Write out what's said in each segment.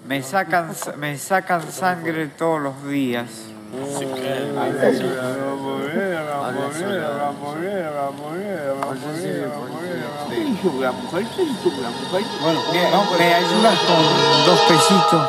me sacan sangre todos los días. Bueno, ¿me ayudas con 2 pesitos?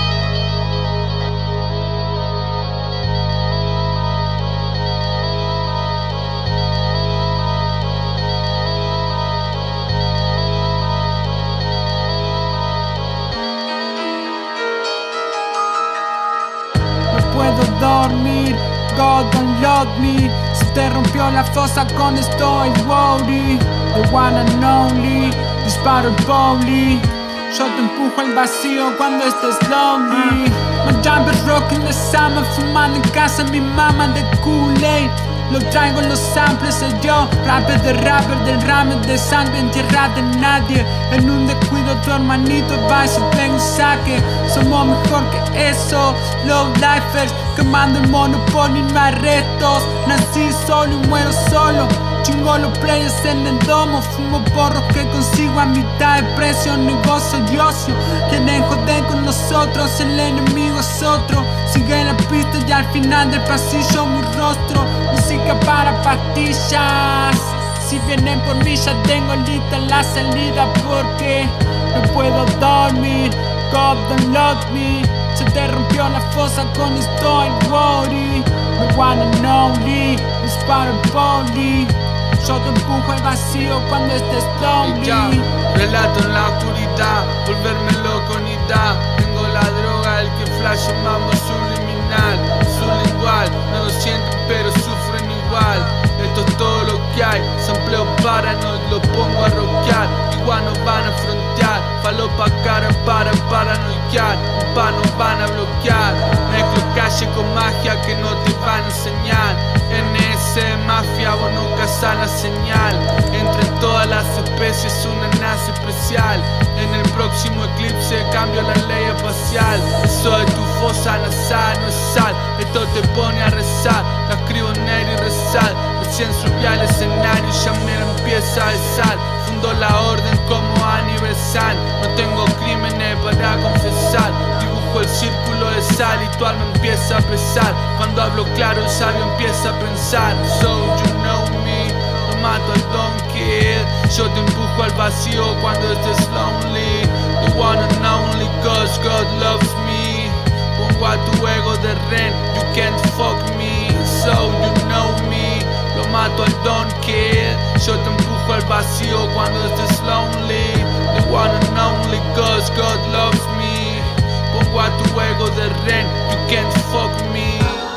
Puedo dormir, God don't love me. Se te rompió la fosa cuando estoy worried. The one and only, disparo el poli. Yo te empujo al vacío cuando estés lonely. My jumper's rocking the summer, fumando en casa mi mamá de Kool-Aid. Lo traigo en los samples, soy yo, rapper de rapper, del ramen de sangre en tierra de nadie. En un descuido tu hermanito va y se pega un saque. Somos mejor que eso, low lifers, quemando el monopolio y no hay restos. Nací solo y muero solo, chingo los players en el domo. Fumo porros que consigo a mitad de precio, negocio de ocio. Quieren joder con nosotros, el enemigo es otro. Sigue la pista y al final del pasillo mi rostro. Música para pastillas. Si vienen por mí ya tengo lista la salida porque no puedo dormir. God don't love me. Se te rompió la fosa con estoy worried. The one and only, disparo el poli. Yo te empujo al vacío cuando estés lonely. Ya, relato en la oscuridad, volverme loco ni da. Tengo la droga, el que flash mambo subliminal. Sublingual, no lo sienten pero sufren igual. Esto es todo lo que hay, sampleo paranoid, lo pongo a rockear. Igual nos van a frontear, falopa cara para paranoiar. Un pan nos van a bloquear, mezclo calle con magia que no te van a enseñar. NS mafia, vos nunca sana señal. Entre todas las especies una nace especial. En el próximo eclipse cambio la ley espacial. Eso de tu fosa nasal no es sal, esto te pone a rezar. La escribo negro y rezar. Recién subí al escenario y ya me la empieza a besar. Fundo la orden como aniversal. No tengo crímenes para confesar. Dibujo el círculo de sal y tu alma empieza a pesar. Cuando hablo claro el sabio empieza a pensar. So you know me, lo mato al donkey. Yo te empujo al vacío cuando estés lonely. The one and only cause God loves me. Pongo a tu ego de rehén, you can't fuck me. So you know me, lo mato al donkey. Yo te empujo al vacío cuando estés lonely. The one and only cause God loves me. Pongo a tu ego de rehén, you can't fuck me.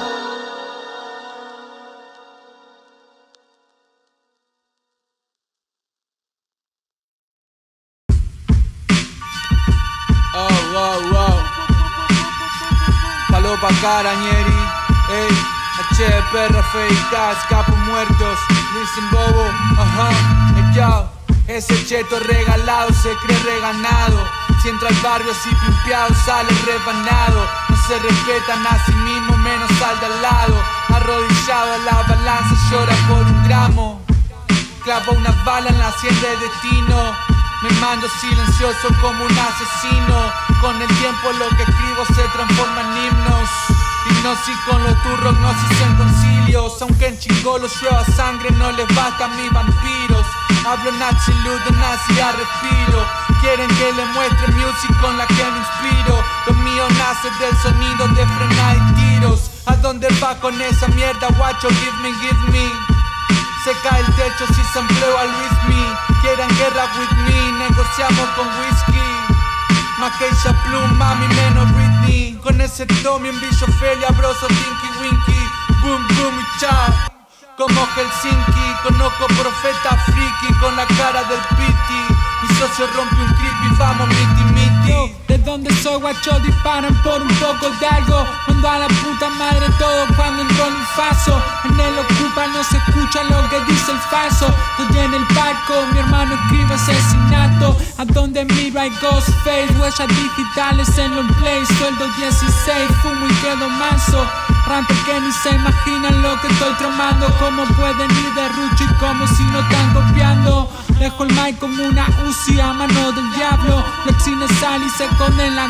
Palopa Carañeri, ey, HP, Rafeitas, capos muertos, dicen bobo, ajá, yo, ese cheto regalado se cree reganado. Si entra al barrio así pimpeado sale rebanado. No se respetan a sí mismo menos al de al lado. Arrodillado a la balanza llora por un gramo. Clava una bala en la sien de destino. Me mando silencioso como un asesino. Con el tiempo lo que escribo se transforma en himnos. Hipnosis con los turros, gnosis en concilios. Aunque en chingolo llueva sangre no les basta a mis vampiros. Hablo nazi, ludo, nazi, a respiro. Quieren que le muestre music con la que me inspiro. Lo mío nace del sonido de frenar y tiros. ¿A dónde va con esa mierda, guacho? Give me. Se cae el techo si sampleo a Luismi. Quieren guerra with me, negociamos con whisky. Más que ella Plum, mami, menos Britney. Con ese Tommy en Villa Ofelia, broso, Tinky Winky. Boom, boom y chao. Como Helsinki, conozco profeta friki con la cara del piti. Mi socio rompe un creepy, vamos miti miti. ¿De dónde soy, guacho? Disparan por un poco de algo. Mando a la puta madre todo cuando entro en un faso. En él ocupa, no se escucha lo que dice el falso. Estoy en el barco, mi hermano escribe asesinato. A donde miro hay Ghostface, huellas digitales en long play. Sueldo 16, fumo y quedo manso. Rantes que ni se imaginan lo que estoy tramando. Cómo pueden ir de rucho y como si no están copiando. Dejo el mic como una Uzi a mano del diablo. Lexi sal y se esconde en la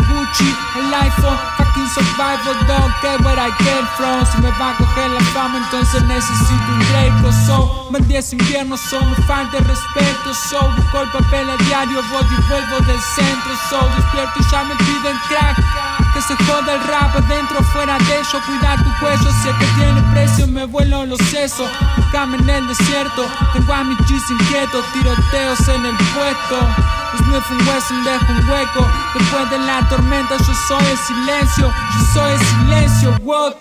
Gucci, el iPhone, fucking survival dog, que where I get from. Si me va a coger la fama, entonces necesito un Draco. So, más 10 inviernos, so, me falta el respeto. So, busco el papel a diario, voy y vuelvo del centro. So, despierto y ya me piden crack. Que se joda el rap adentro, fuera de ello. Cuida tu cuello, sé que tiene precio, me vuelo los sesos. Buscame en el desierto, tengo a mis G's inquietos. Tiroteos en el puesto. Smith & Wesson dejo un hueco. Después de la tormenta yo soy el silencio. Yo soy el silencio, what?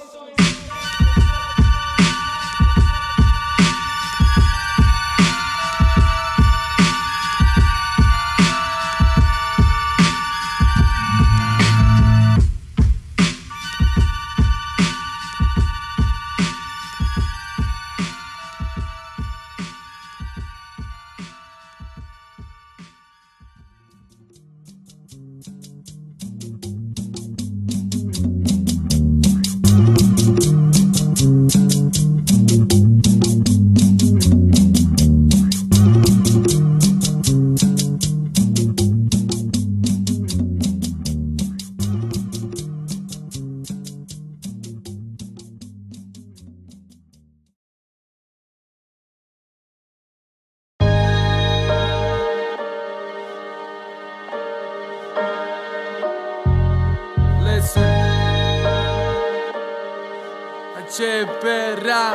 Che perra,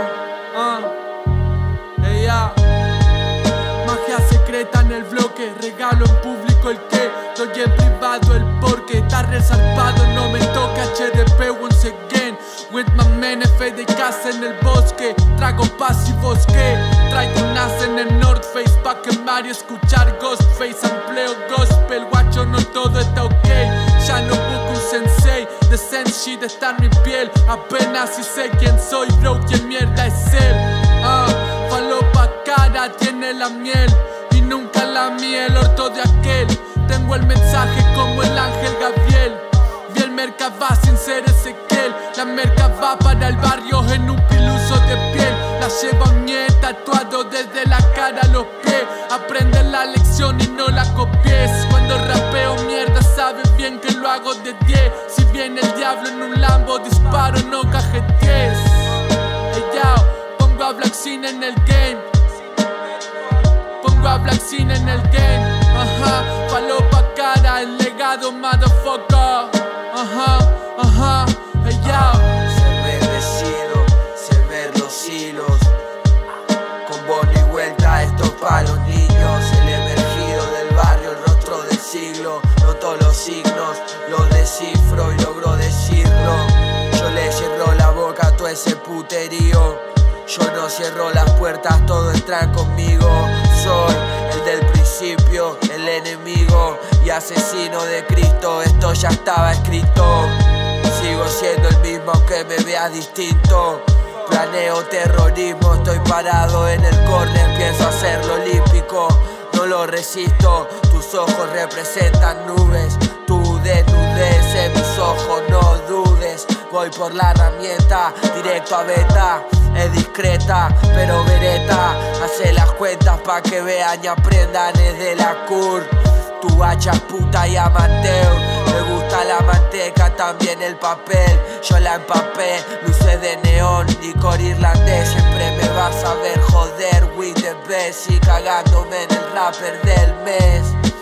ella. Magia secreta en el bloque, regalo en público el que, doy en privado el porqué. Está resarpado, no me toca HDP once again. With my men, F de casa en el bosque. Trago pasivos que traigo un as en el North Face pa' quemar y escuchar Ghostface. Empleo gospel, guacho, no todo está ok. Ya no busco un sensei, the same shit está en mi piel. Apenas si sé quién soy, bro, quién mierda es él. Falopa cara, tiene la miel y nunca la miel, orto de aquel. Tengo el mensaje como el ángel Gabriel. Vi el merca va sin ser Ezequiel. La merca va para el barrio en un piluso de piel. La lleva un nie tatuado desde la cara a los pies. Aprende la lección y no la copies. Cuando rapeo mierda sabes bien que lo hago de 10. Si viene el diablo en un Lambo disparo, no cajetees. Pongo a Black Sin en el game. Pongo a Black Sin en el game. Falopa cara, el legado motherfucker. Ser bendecido, ser ver los hilos. Con bono y vuelta esto pa' los niños. El emergido del barrio, el rostro del siglo. Noto los signos, los descifro y logro decirlo. Yo le cierro la boca a todo ese puterío. Yo no cierro las puertas, todos entran conmigo. Soy el del principio, el enemigo y asesino de Cristo. Esto ya estaba escrito. Sigo siendo el mismo aunque me veas distinto. Planeo terrorismo, estoy parado en el córner. Pienso hacerlo olímpico, no lo resisto. Tus ojos representan nubes, tu desnudez en mis ojos, no dudes. Voy por la herramienta, directo a beta. Es discreta, pero vereta. Hace las cuentas pa' que vean y aprendan, es de la cur. Tu hacha es puta y amateur. Me gusta la manteca, también el papel. Yo la empapé, luces de neón, licor irlandés. Siempre me vas a ver joder, with the best. Y cagándome en el rapper del mes.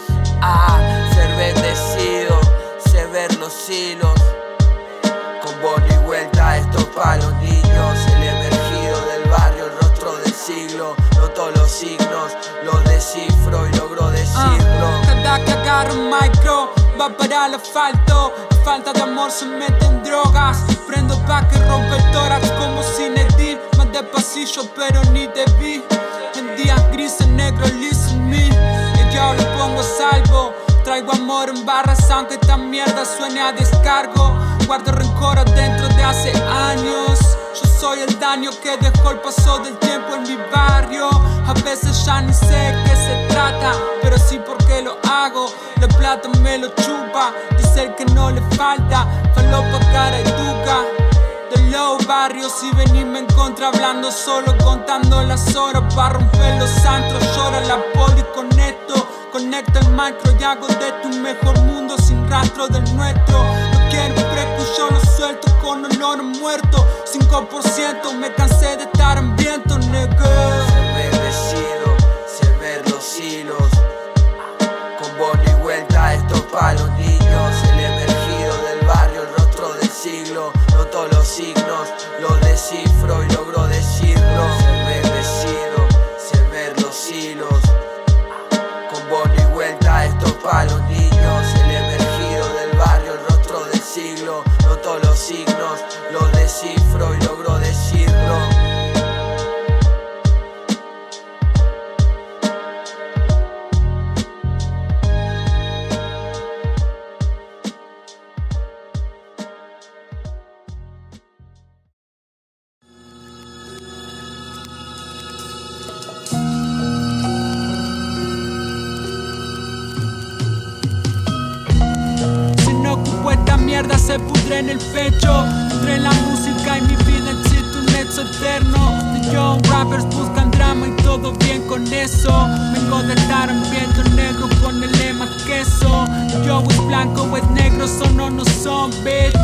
Ser bendecido, sé ver los hilos. Con bono y vuelta esto pa' los niños. El emergido del barrio, el rostro del siglo. Noto los signos, los descifro y logro decirlo. Cada que agarro un micro va para el asfalto. Falta de amor se mete en drogas. Prendo pa' que rompe el tórax como Zinedine. Más de pasillo pero ni te vi. En días grises, negro, listen me. Y yo lo pongo a salvo. Traigo amor en barras aunque esta mierda suene a descargo. Guardo rencor adentro de hace años. Yo soy el daño que dejó el paso del tiempo en mi barrio. A veces ya ni sé qué se trata, pero sí porque lo hago. La plata me lo chupa, dice el que no le falta. Falopa cara y duca de low barrio. Si venirme en contra hablando solo, contando las horas. Pa' romper los antros, llora la poli con esto. Conecta el macro y hago de tu mejor mundo sin rastro del nuestro. No quiero precuyo, lo suelto con olor a muerto. 5% me cansé de estar hambriento, nigga. Ser bendecido, ser ver los hilos. Con bono y vuelta esto pa' los niños. El emergido del barrio, el rostro del siglo. Noto los signos, los descifro y logro decirlo. Ser bendecido, ser ver los hilos. Con bono y vuelta esto pa' los niños. El emergido del barrio, el rostro del siglo. Noto los signos, los descifro y logro decirlo. Esta mierda se pudre en el pecho. Entre la música y mi vida existe un nexo eterno. The young rappers buscan drama y todo bien con eso. Vengo de estar hambriento negro, ponele más queso. Yo es blanco o es negro, son o no son, bitch.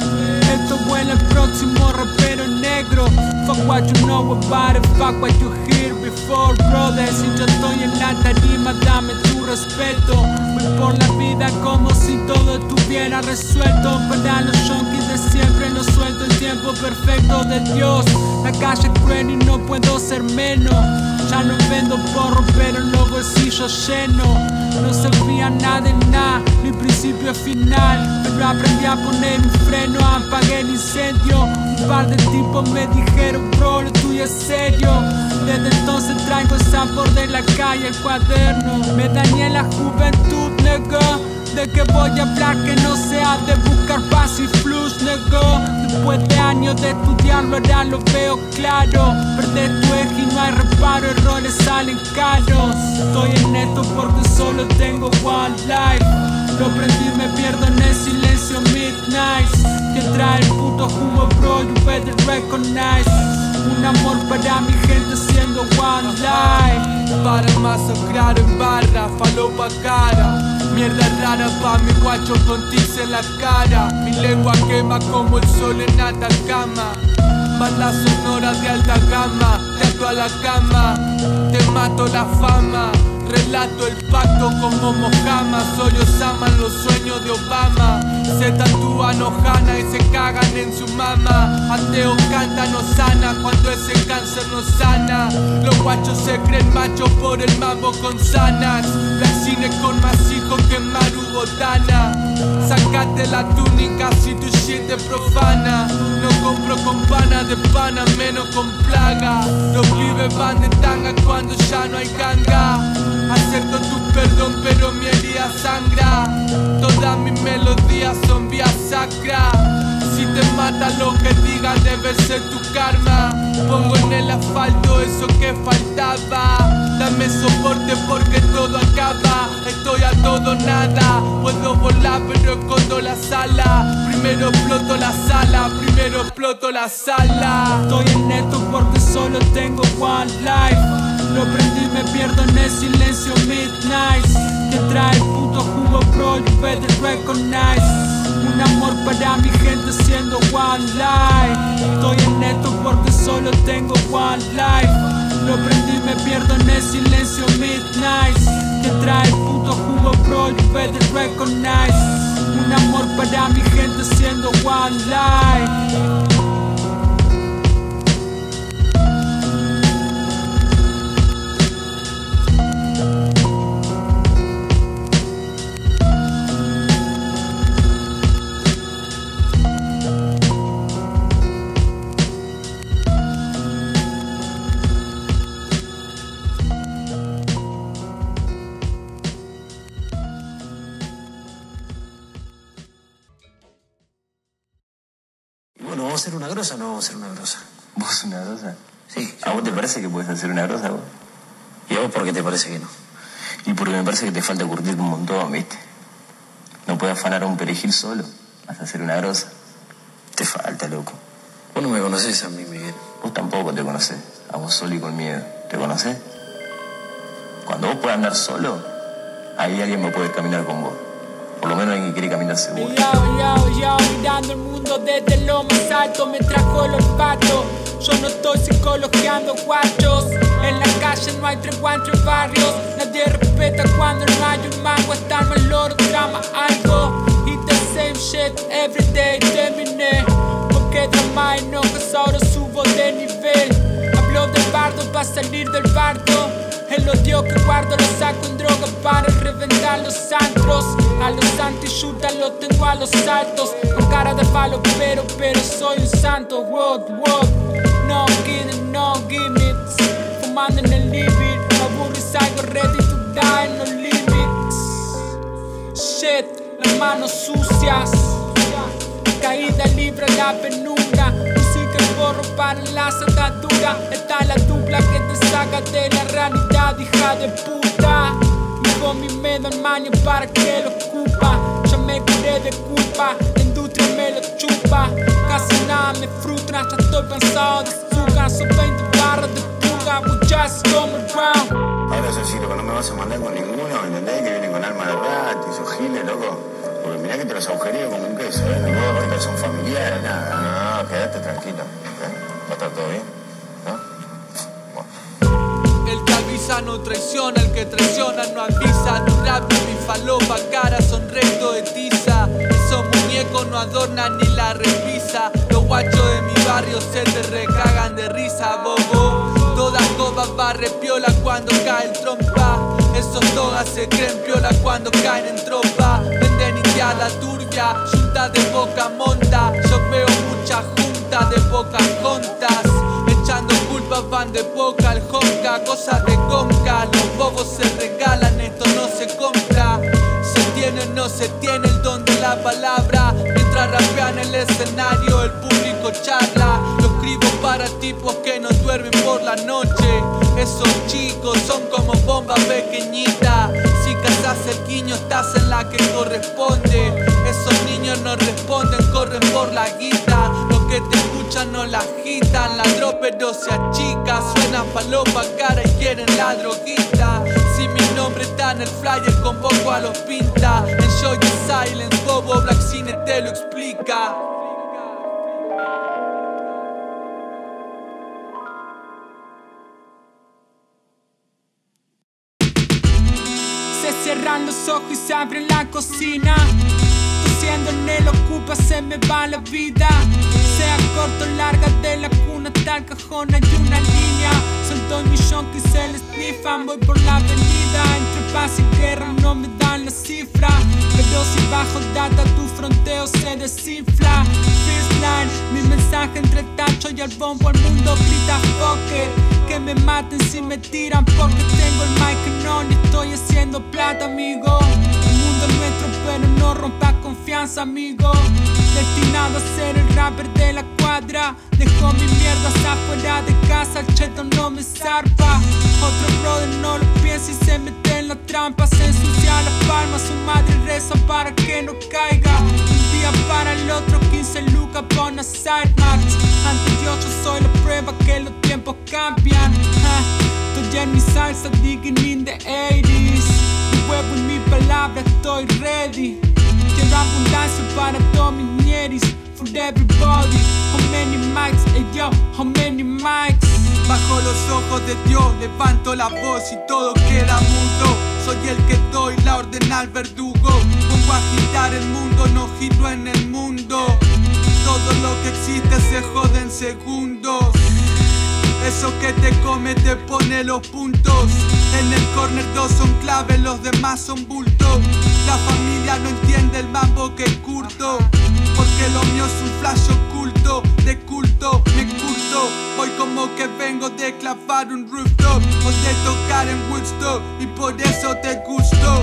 Esto huele el próximo rapero negro. Fuck what you know about it, fuck what you hear before, brother. Si yo estoy en la tarima, dame tu respeto. Voy por la vida como si todo estuviera resuelto. Para los junkies de siempre no suelto el tiempo perfecto de Dios. La calle es cruel y no puedo ser menos. Ya no vendo porro, pero los bolsillos llenos. No se fía nada en nada, ni principio es final. Pero aprendí a poner un freno, apagué el incendio. Un par de tipos me dijeron, bro, lo tuyo es serio. Desde entonces traigo el sabor de la calle, el cuaderno. Me dañé la juventud, nigga. De que voy a hablar que no sea de buscar paz y flux, nigga. Después de años de estudiarlo ahora lo veo claro. Perdés tu eje y no hay reparo, errores salen caros. Estoy en esto porque solo tengo one life. Lo prendí y me pierdo en el silencio midnight. Que trae el puto jugo, bro, you better recognize. Un amor para mi gente siendo one life. Para masacrar en barra, falopa cara. Mierda rara pa' mi guacho con tics en la cara. Mi lengua quema como el sol en Atacama. Banda sonora de alta gama, te ato a la cama, te mato la fama. Relato el pacto como Mojama. Soy Osama en los sueños de Obama. Se tatúan Ohana y se cagan en su mama. Ateos cantan Osana cuando ese cáncer no sana. Los guachos se creen machos por el mambo con sanas. Black cine con más hijos que Maru Botana. Sácate la túnica si tu shit es profana. No compro con pana de pana, menos con plaga. Los pibes van de tanga cuando ya no hay ganga. Acepto tu perdón pero mi herida sangra. Todas mis melodías son vía sacra. Si te mata lo que digas debe ser tu karma. Pongo en el asfalto eso que faltaba. Dame soporte porque todo acaba. Estoy a todo nada. Puedo volar pero escondo la sala. Primero exploto la sala, primero exploto la sala. Estoy en esto porque solo tengo one life. Lo prendí y me pierdo en el silencio midnight. Que trae el puto jugo, bro, you better recognize. Un amor para mi gente siendo one life. Estoy en esto porque solo tengo one life. Lo prendí y me pierdo en el silencio midnight. Que trae el puto jugo, bro, you better recognize. Un amor para mi gente siendo one life. Bueno, ¿vamos a hacer una grosa o no vamos a hacer una grosa? ¿Vos una grosa? Sí. ¿A vos te parece que puedes hacer una grosa, vos? ¿Y a vos por qué te parece que no? Y porque me parece que te falta curtirte un montón, ¿viste? No puedes afanar a un perejil solo. Vas a hacer una grosa. Te falta, loco. Vos no me conocés a mí, Miguel. Vos tampoco te conocés. A vos solo y con miedo. ¿Te conocés? Cuando vos puedas andar solo, ahí alguien me puede caminar con vos. Por lo menos alguien que quiere caminar seguro. Yo, mirando el mundo desde lo más alto, me trajo el olfato. Yo no estoy psicologiando guachos. En la calle no hay tregua entre barrios. Nadie respeta cuando no hay un mango. Hasta el mal loro trama algo. Y the same shit every day. Terminé porque drama y ojos, ahora subo de nivel. Hablo del bardo para salir del bardo. El odio que guardo lo saco en droga para reventar los antros. A los anti-shooters los tengo a los saltos. Con cara de palo pero soy un santo. World, no kidding, no gimmicks. Fumando en el living, me aburro y salgo ready to die, no limits. Shit, las manos sucias. Caída libre a la penumbra. Música y porro para la sacadura. Esta es la dupla que te saca de la realidad, hija de puta. Mi homie me da el maño para que lo ocupa. Ya me curé de culpa, la industria me lo chupa. Casi nada me frustra, ya estoy cansado de azúcar. Son 20 barras de puga, we just come around. Ahora yo siento que no me vas a mandar con ninguno, ¿entendés? Que vienen con alma de rato y esos giles, loco. Porque mirá que te los agujerío como un queso, ¿eh? No ahorita son familiares, nada. No, quédate tranquilo. ¿Va a estar todo bien? ¿No? El que avisa no traiciona, el que traiciona no avisa. Tu rap y mi falopa cara son resto de tiza. Esos muñecos no adornan ni la repisa. Los guachos de mi barrio se te recagan de risa, bobo. Toda coba barre piola cuando cae el trompa. Esos togas se creen piola cuando caen en tropa. Venden indiada turbia, junta de boca monta. Yo veo muchas juntas de pocas juntas. Echando culpas van de boca al jonca. Cosas de conca, los bobos se regalan, esto no se compra. Se tiene o no se tiene el don de la palabra. Mientras rapean el escenario, el público charla. Lo escribo para tipos que no duermen por la noche. Esos chicos son como bombas pequeñitas. Si cazas el guiño estás en la que corresponde. Esos niños no responden, corren por la guita. Los que te escuchan no la agitan. Ladró pero se achica. Suenan falopa cara y quieren la droguita. Si mi nombre está en el flyer convoco a los pinta. Enjoy the silence, bobo, Black Cine te lo explica. Cierran los ojos y se abre la cocina. Tosiendo en el ocupa se me va la vida. Sea corto o larga de la cuna hasta el cajón hay una línea. Suelto un millón que se les snifan. Voy por la avenida entre paz y guerra no me dan la cifra. Pero si bajo data tu fronteo se desinfla. First mi mensaje entre tacho y el bombo al mundo grita fuck it. Que me maten si me tiran porque tengo el micrófono y estoy haciendo plata, amigo. El mundo es nuestro pero no rompas confianza, amigo. Destinado a ser el rapper de la cuadra. Dejo mis mierdas afuera de casa, el cheto no me zarpa. Otro brother no lo piensa y se mete en la trampa. Se ensucia las palmas, su madre reza para que no caiga. Un día para el otro, 15 lucas por una side match. Ante Dios yo soy la prueba que los tiempos cambian. Estoy en mi salsa, digging in the 80s. Mi huevo y mi palabra, estoy ready. Quiero abundancia para todos mis ñeris. For everybody, how many mics, hey yo, how many mics. Bajo los ojos de Dios, levanto la voz y todo queda mudo. Soy el que doy la orden al verdugo. Pongo a agitar el mundo, no giro en el mundo. Todo lo que existe se jode en segundos. Eso que te come te pone los puntos. En el corner 2 son clave, los demás son bultos. La familia no entiende el mambo que curto. Porque lo mío es un flash oculto. De culto, me curto. Hoy como que vengo de clavar un rooftop o de tocar en Woodstock y por eso te gusto.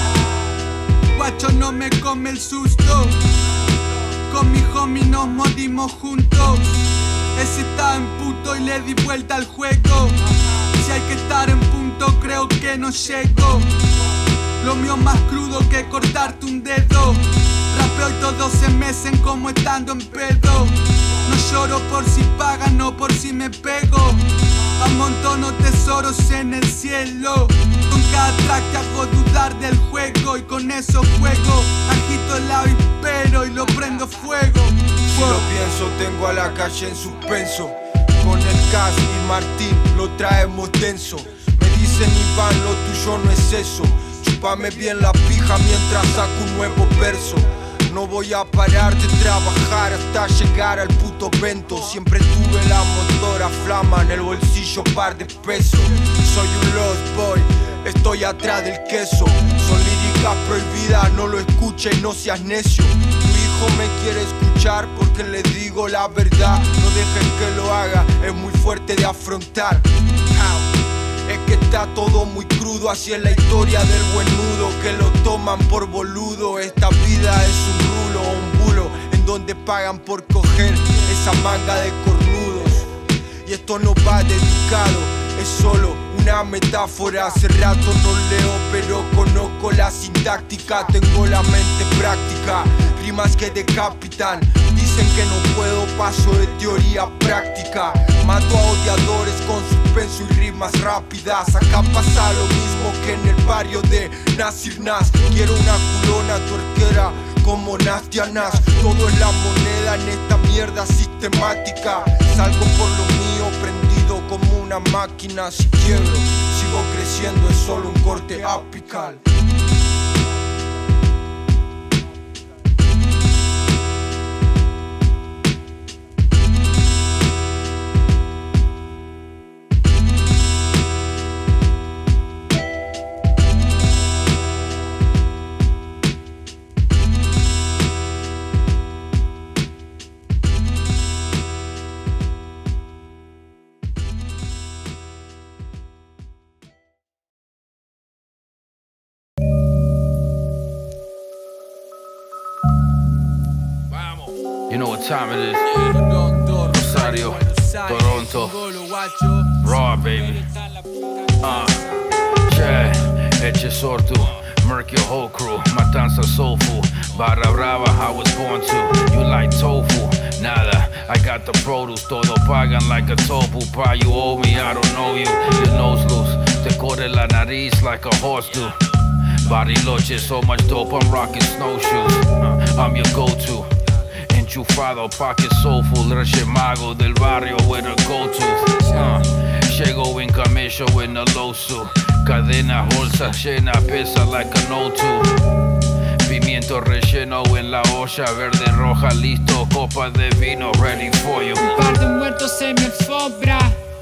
Guacho no me come el susto. Con mi homie nos morimos juntos. Ese estaba en puto y le di vuelta al juego. Si hay que estar en punto creo que no llego. Lo mío más crudo que cortarte un dedo. rapeo y todos se mecen como estando en pedo. No lloro por si pagan, no por si me pego. Amontono tesoros en el cielo. Con cada track te hago dudar del juego y con eso juego. Agito el avispero y lo prendo fuego. Si lo pienso, tengo a la calle en suspenso. Con el Cas y Martín lo traemos denso. Me dicen Iván, lo tuyo no es eso. Chúpame bien la pija mientras saco un nuevo verso. No voy a parar de trabajar hasta llegar al puto vento. Siempre tuve la motora flama en el bolsillo, par de pesos. Soy un lost boy, estoy atrás del queso. Son líricas prohibidas, no lo escuches y no seas necio. Tu hijo me quiere escuchar porque le digo la verdad. No dejes que lo haga, es muy fuerte de afrontar. Es que está todo muy crudo, así es la historia del buen nudo, que lo toman por boludo. Esta vida es un rulo o un bulo, en donde pagan por coger esa manga de cornudos. Y esto no va dedicado, es solo una metáfora. Hace rato no leo, pero conozco la sintáctica. Tengo la mente práctica, rimas que decapitan. Dicen que no puedo, paso de teoría a práctica. Mato a odiadores con suspenso y rimas rápidas. Acá pasa lo mismo que en el barrio de Nasir Nas. Quiero una culona tuerquera como Nastia Nas. Todo es la moneda en esta mierda sistemática. Salgo por lo mío prendido como una máquina. Si quiebro, sigo creciendo, es solo un corte apical. You know what time it is. Rosario, Toronto, Raw, baby. Che, Eche Sortu, Murk your whole crew, Matanza Soulful, Barra Brava, I was born to. You like tofu? Nada, I got the produce, todo pagan like a tofu pie. You owe me, I don't know you, your nose loose, te corre la nariz like a horse do. Bariloche, so much dope, I'm rocking snowshoes. I'm your go-to. Enchufado, pocket soulful, Reyes Mago del barrio with a go-to. Llego en camello en a low suit. Cadena, bolsa llena, pesa like an O2. Pimiento relleno en la olla, verde, roja, listo, copa de vino, ready for you. Un par de muertos en mi alfombra.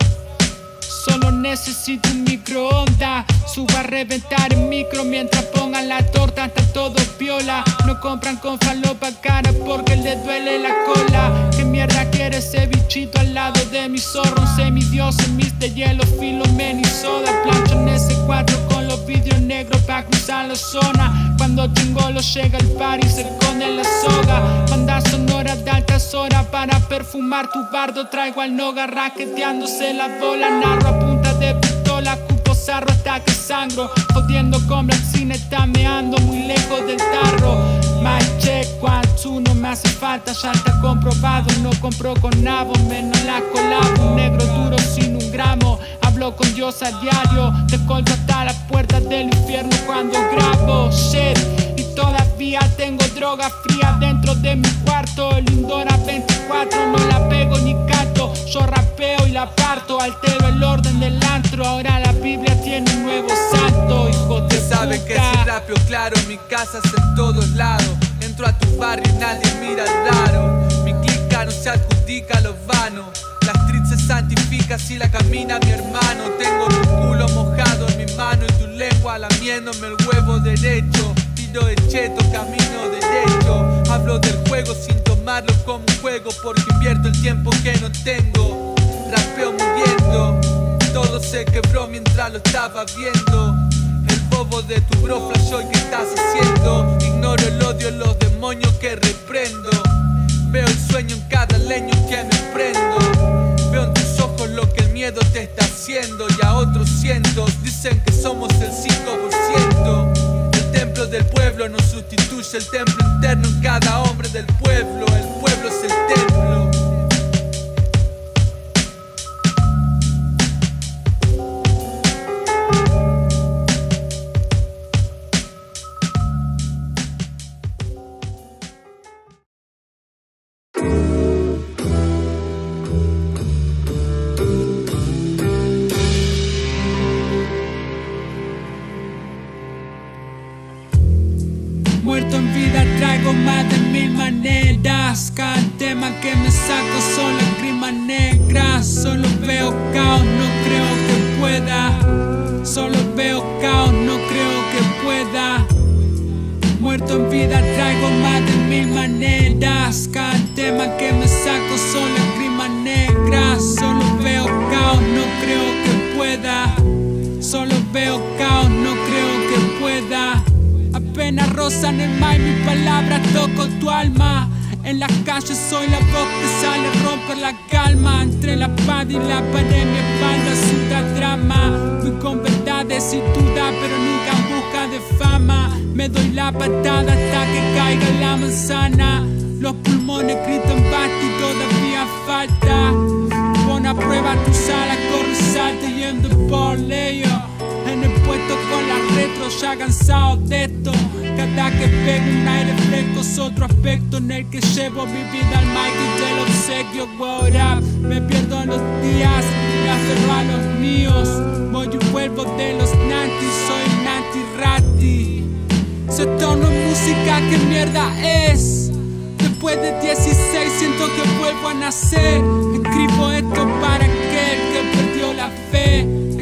Solo necesito un microondas. Subo a reventar el micro mientras pongan la torta. Está todo piola. No compran con falopa cara porque le duele la cola. ¿Qué mierda quiere ese bichito al lado de mi zorro? Un semidios en mis de hielo, Filomena y soda. Plancho en S4 con los vidrios negros pa' cruzar la zona. Cuando chingolo llega el party se esconde la soga. Banda sonora de altas horas para perfumar tu bardo. Traigo al Noga raqueteándose la bola. Narro a punta de pistola, cupo sarro hasta que sangro. Jodiendo con Black Cine, está meando muy lejos del tarro. My check, 1, 2, no me hace falta, ya está comprobado. No compro con nabo, menos la colabo. Un negro duro sin un gramo. Hablo con Dios a diario, te colgo hasta las puertas del infierno cuando grabo. Shit, y todavía tengo droga fría dentro de mi cuarto. El Indora 24, no la pego ni canto. Yo rapeo y la parto, altero el orden del antro. Ahora la Biblia tiene un nuevo santo, hijo de puta. Saben que si rapeo claro, mi casa es en todos lados. Entro a tu barrio y nadie mira raro. Mi clica no se adjudica a los vanos. La street se santifica si la camina mi hermano. Tengo tu culo mojado en mi mano y tu lengua lamiéndome el huevo derecho. Tiro de cheto, camino derecho. Hablo del juego sin tomarlo como un juego porque invierto el tiempo que no tengo. Rapeo muriendo, todo se quebró mientras lo estaba viendo. El bobo de tu bro flashó y ¿qué estás haciendo? Ignoro el odio, los demonios que reprendo. Veo el sueño en cada leño que me prendo. Veo en tus ojos lo que el miedo te está haciendo. Y a otros cientos dicen que somos el 5%. El templo de del pueblo no sustituye el templo interno en cada hombre del pueblo. El pueblo es el templo. Muerto en vida traigo más de 1000 maneras. Cada tema que me saco son lágrimas negras. Solo veo caos, no creo que pueda. Solo veo caos, no creo que pueda. Muerto en vida traigo más de 1000 maneras. Cada tema que me saco son lágrimas negras. Solo veo caos, no creo que pueda. Solo veo caos, no creo que pueda. Apenas rozan el mar y mis palabras toco tu alma. En las calles soy la voz que sale a romper la calma. Entre la espada y la pared mi espalda suda drama. Fui con verdades y dudas pero nunca en busca de fama. Me doy la patada hasta que caiga la manzana. Los pulmones gritan basta y todavía falta. Pon a prueba tus alas, corre, salte yendo por ley. En el puesto con la retro, ya cansado de esto. Cada que pego un aire fresco es otro aspecto en el que llevo mi vida al mic y del obsequio. What up, me pierdo en los días, me aferro a los míos. Voy y vuelvo de los nantis, soy nanti-rati. Si esto no es música, ¿qué mierda es? Después de 16 siento que vuelvo a nacer. Escribo esto para aquel que perdió la fe.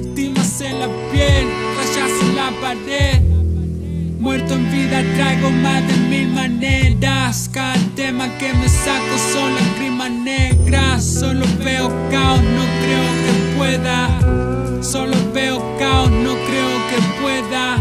En la piel, rayas en la pared. Muerto en vida traigo más de 1000 maneras. Cada tema que me saco son lágrimas negras. Solo veo caos, no creo que pueda. Solo veo caos, no creo que pueda.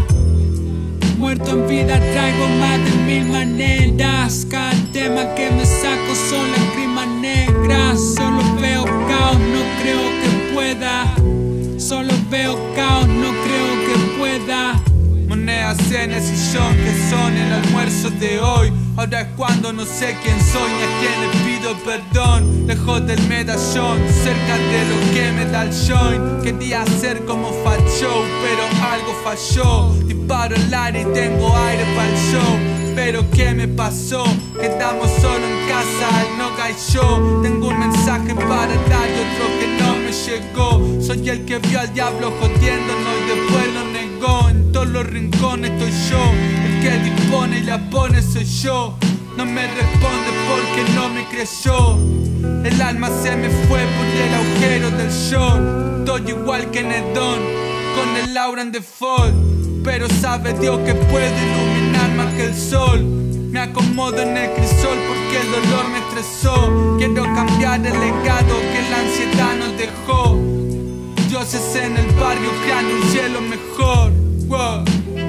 Muerto en vida traigo más de 1000 maneras. Cada tema que me saco son lágrimas negras. Solo veo caos, no creo que pueda. Solo veo caos, no creo que pueda. Monedas en el sillón que son el almuerzo de hoy. Ahora es cuando no sé quién soy ni a quién le pido perdón. Lejos del medallón, cerca de lo que me da el joint. Quería hacer como Fat Show, pero algo falló. Disparo el aire y tengo aire para el show. Pero ¿qué me pasó? Quedamos solo en casa, él no cayó. Tengo un mensaje para dar y otro que no me llegó. Soy el que vio al diablo jodiéndonos y después lo negó. En todos los rincones estoy yo, el que dispone y la pone soy yo. No me responde porque no me creyó. El alma se me fue por el agujero del show. Estoy igual que Nedón, con el aura en default. Pero sabe Dios que puedo iluminar más que el sol. Me acomodo en el crisol porque el dolor me estresó. Quiero cambiar el legado que la ansiedad nos dejó. Dioses en el barrio crean un cielo mejor. Wow.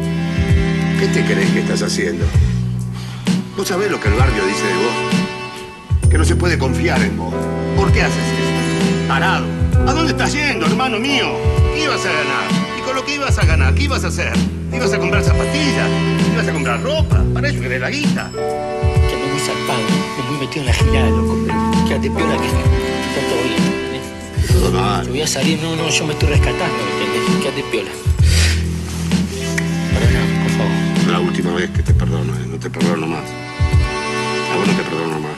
¿Qué te crees que estás haciendo? ¿Vos sabés lo que el barrio dice de vos? Que no se puede confiar en vos. ¿Por qué haces eso? Tarado. ¿A dónde estás yendo, hermano mío? ¿Qué ibas a ganar? Y con lo que ibas a ganar, ¿qué ibas a hacer? ¿Te ibas a comprar zapatillas? ¿Te ibas a comprar ropa? Para eso querés la guita. Que me voy zarpado, me voy metido en la girada, loco, pero quédate piola que está todo bien, ¿entendés? Todo mal. Yo voy a salir, no, yo me estoy rescatando, ¿entendés? Quédate piola. Perdona, por favor. La última vez que te perdono, no te perdono más. A vos no te perdono más.